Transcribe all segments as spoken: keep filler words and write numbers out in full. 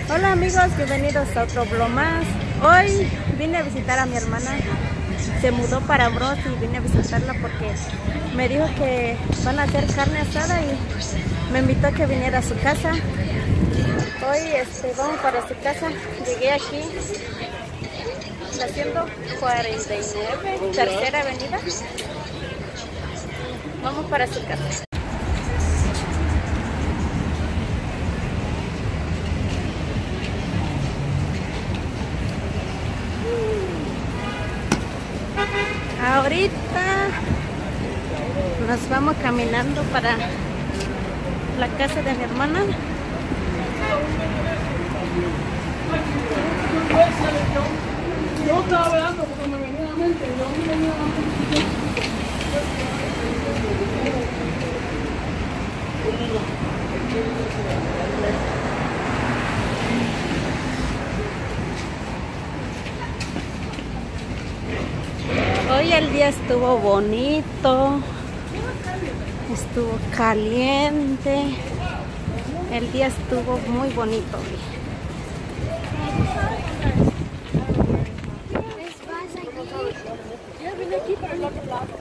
Hola amigos, bienvenidos a otro vlog más. Hoy vine a visitar a mi hermana. Se mudó para Bros y vine a visitarla porque me dijo que van a hacer carne asada y me invitó a que viniera a su casa. Hoy este, vamos para su casa. Llegué aquí la ciento cuarenta y nueve, tercera avenida. Vamos para su casa. Ahorita nos vamos caminando para la casa de mi hermana. Yo estaba velando porque me venía a la mente. Yo me venía a la mente. Hoy el día estuvo bonito, estuvo caliente, el día estuvo muy bonito hoy. Yo vine aquí para el otro lado.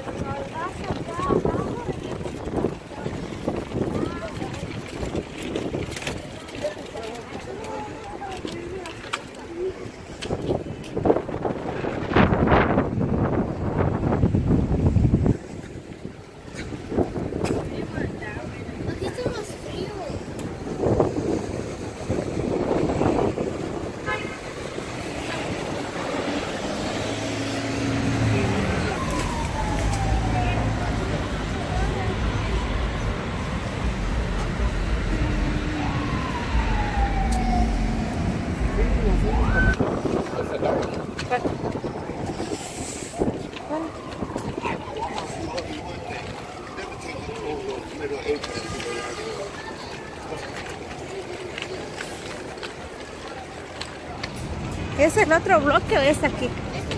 ¿Es el otro bloque o es aquí?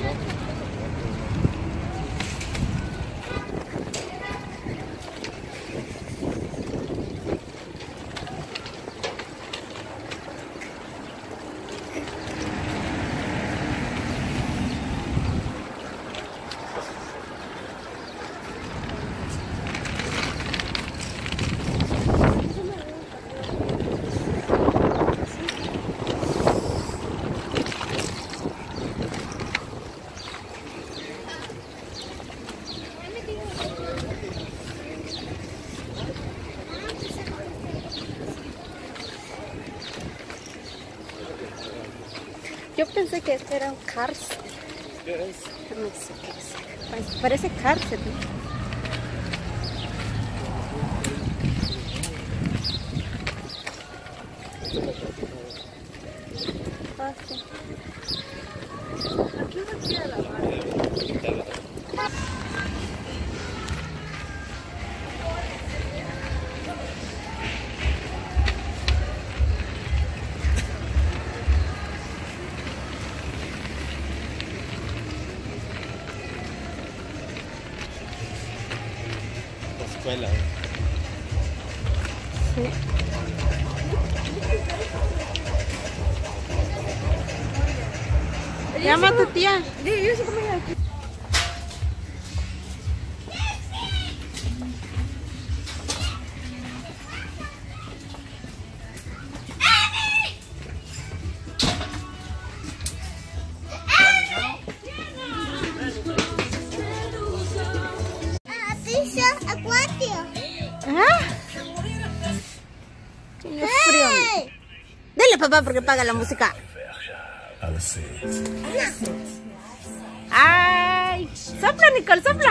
Yo pensé que este era un Cars. ¿Qué es? No sé qué es. Parece Cars, ¿no? Ah, sí. Aquí no quiere la mano. Escuela. Sí. Llama a tu tía. ¿Ah? Tiene frío. Dale papá porque paga la música. Ay, sopla Nicole, sopla.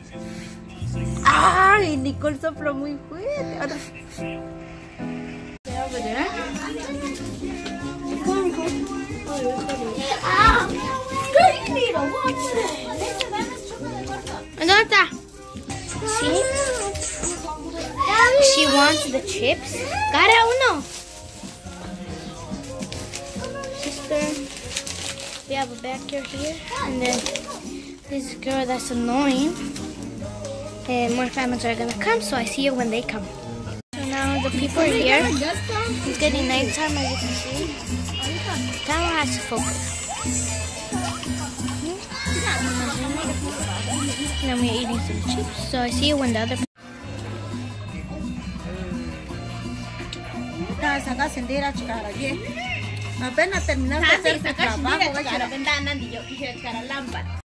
Ay, Nicole sopla muy fuerte. Otra. ¿Dónde está? Sí. She wants the chips. Cara uno. Sister, we have a backer here, and then this girl that's annoying. And more families are gonna come, so I see you when they come. So now the people are here. It's getting nighttime, as you can see. Camera has to focus. Now we're eating some chips, so I see you when the other. Apenas terminaste de hacer tu trabajo.